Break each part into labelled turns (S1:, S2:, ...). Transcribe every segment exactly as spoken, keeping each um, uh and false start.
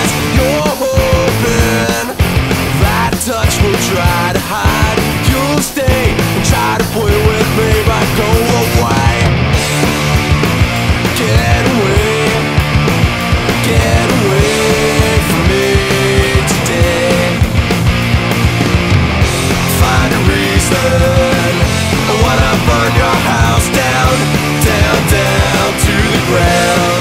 S1: night. You're hoping that touch will try to hide. You'll stay and try to play with me, but go away. Get away, get away from me today. Find a reason. I wanna burn your house down, down, down to the ground.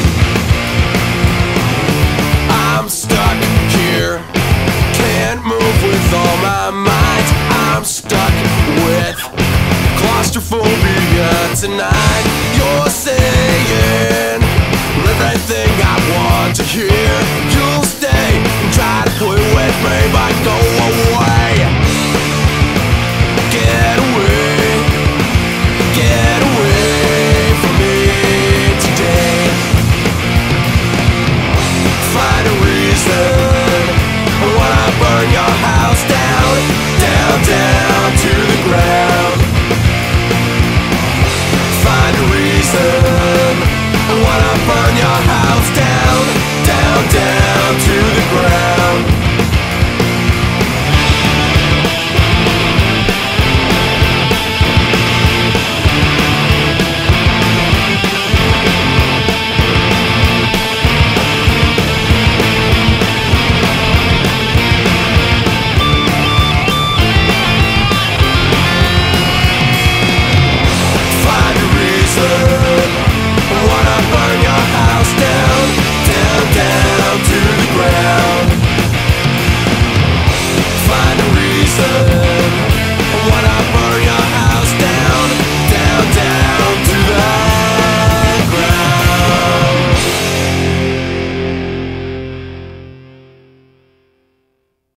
S1: I'm stuck here, can't move with all my might. I'm stuck with claustrophobia tonight. You're saying everything I want to hear. You'll stay and try to play with me, but go away. Get away, get away from me today. Find a reason. I wanna burn your house down, down, down